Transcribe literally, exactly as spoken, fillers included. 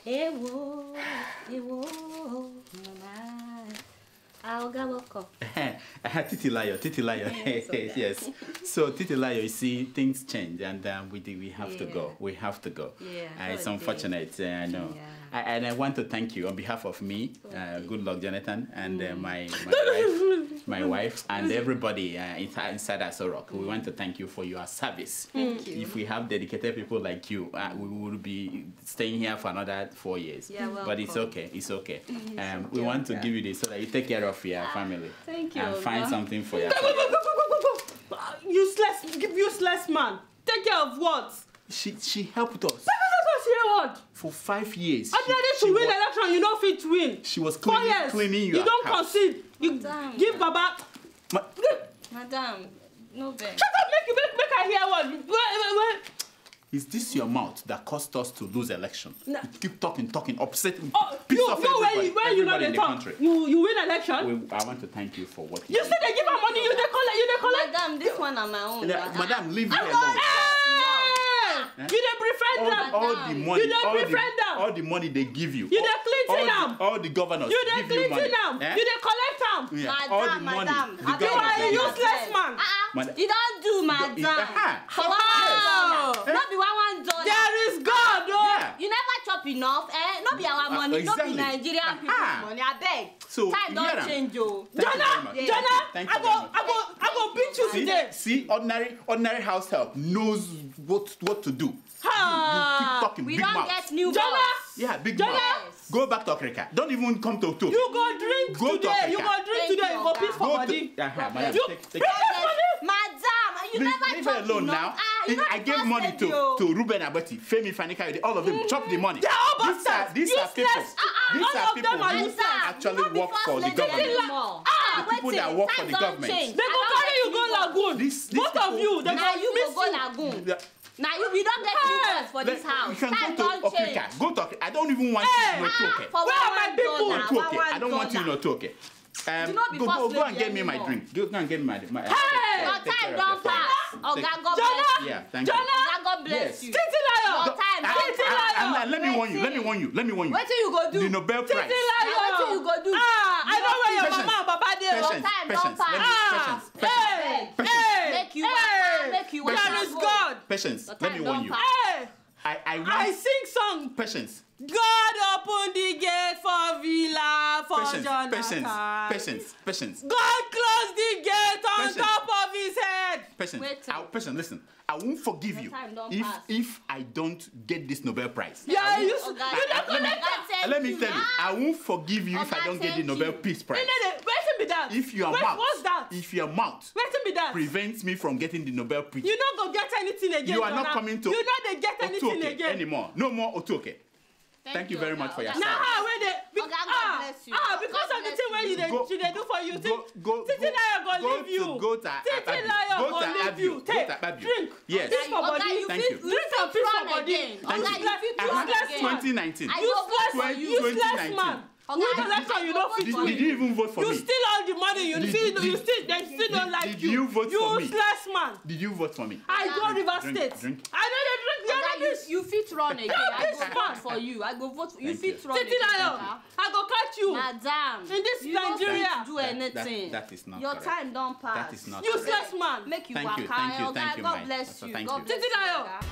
Ewo, ewo, mama. I'll go walk. Titilayo, Titilayo. Yes, yes. So Titilayo, you see, things change, and um, we we have yeah. to go. We have to go. Yeah, uh, it's unfortunate, uh, I know. Yeah. I, and I want to thank you on behalf of me, uh, Goodluck Jonathan, and uh, my my wife, my wife, and everybody uh, inside, inside Aso Rock. We want to thank you for your service. Thank you. If we have dedicated people like you, uh, we will be staying here for another four years. Yeah, welcome. But it's okay. It's okay. Um, we want to give you this so that you take care of your family. Thank you. And find no. something for your useless, useless man. Take care of what? She she helped us. What? For five years. I ready to win election, you don't fit win. She was cleaning, cleaning your You don't house. concede. You Madam. give Baba. Ma Madam, no beg. Shut up, make, make, make I hear what. Wait, wait, wait. Is this your mouth that caused us to lose election? No. You keep talking, talking, upsetting, oh, piss you, off you, everybody, where you, where everybody you know in the talk. country. You, you win election? We, I want to thank you for what you You said they give her money, you they collect, you they collect. Madam, this one on my own. Yeah, Madam, leave me alone. alone. Hey! You they befriend all, them. all the money, you all, befriend the, them. all the money they give you. You they clean all, them. the, all the governors you they give you money. them. Eh? You they collect them. Yeah. Madam, all the money. madam. The You are a useless man. Uh-uh. You don't do, madam. Uh-huh. For one Oh. dollar. Not be one one dollar. There is God, oh. Yeah. You never chop enough, eh? Not be our money, uh, exactly. not be Nigerian Uh-huh. people's money. I beg. So, time don't yeah. change, oh. Thank Jonah, you very much. Jonah, Thank I you go, very much. I go, I go beat you See, today. see, ordinary, ordinary house help knows what what to do. Ha. You, you keep talking, We big don't mouth. get new Jonah. boss. Yeah, big Jonah. mouth. Go back to Africa. Don't even come to Togo. You go drink Go to today. Africa. You go drink Thank today. you, You go piss Oga. for Go body. to, uh-huh, madam, You take, take, bring this money. Madam, you leave, never leave chop her alone enough. now. Ah, you I, know I the gave first money lady, to, oh. to Ruben Abati, Femi Fanika, all of them Mm. chop the money. They are all These are, bastards. these are people, Useless. Uh-uh. these All are of people them are who useless. actually You work for the government. Ah, The people that work for the government. They go carry you go lagoon. This- these Both of people- you. They Now go you miss go go you. lagoon. Yeah. Now you, you don't get new boss for this Let- house. You can Time go don't to change. Africa. Go to Africa. I don't even want Hey. you to know Toke. For Where one are my one people? dollar, No Toke. one I don't want you to dollar. know Toke. Um, You know be go, first go, go and lady get me my anymore. drink. Go, go and get me my. my Hey. Your take care time of don't your family. pass. Oga, Take- God Jonah. bless you. Yeah, thank you. Jonah. Oga, God bless Yes. you. Titilayo. Your time I- don't Titilayo. pass. I- I- let me warn you. Let me warn you. Let me warn you. What you go do? The Nobel Prize. Titilayo. Now what you go do? Ah, I know where your Patience. mama and papa dey. Your Patience, time don't patience, let me- pass. patience, Ah, patience. hey, Patience. hey, Make you hey. waka, make you waka There is go. God. Patience. Your Let me time warn don't you. pass. Hey, I I want I sing song. patience. God open the gate for Villa for Patience. Jonathan. Patience. Patience. Patience. God close the gate on Patience. top of his head. Patience. Wait till- I, patience. Listen. I won't forgive Your you time don't if pass. if I don't get this Nobel Prize. Yeah, you. Oga, You let don't me- collect that. And let me tell you, I won't forgive you if I Oga, don't get the thank Nobel you. Peace Prize. Wait be that. If your Wait, mouth, what's that? if your mouth Wait be that. prevents me from getting the Nobel Peace, You not go get anything again. you are not Jonah. coming to You not they get anything Otoke again. anymore. No more Otoke. Thank you very Oga. much for your Oga. Now service. how where they be, Oga, God ah, bless you. ah because God of the bless thing where you they, Go- you they do for you. Go, Think go, Titilayo go go leave to- you. Go to Titilayo Go go to leave Abbey. you. Go Take to Abbey. drink. Yes. This for Oga, body. you Thank fit- you. you Drink fit and piss for run body. again. Thank Oga, you. you fit Uh-huh. run Useless again. man. twenty nineteen. I go vote Useless, for you. useless man. Oga, Which I- election I you go don't vote fit Did, for win? did you even vote for You me? steal all the money. You Did- see, did- you did- still they still did- don't like did you. you vote for me? Useless man. Did you vote for me? I go River Drink, State. drink. I know they drink. They Oga, know you, this. you fit run again. I this go man. vote for you. I go vote for you. Thank fit you. run again. Titilayo, Oga. I go catch you. Madam, In this you Nigeria. don't fit do That- anything. that- that is not Your correct. time don't pass. That is not Useless man. Make you Thank waka. you, thank you, Oga, thank you, God my- bless so you. thank God you. bless you. Titilayo. Oga.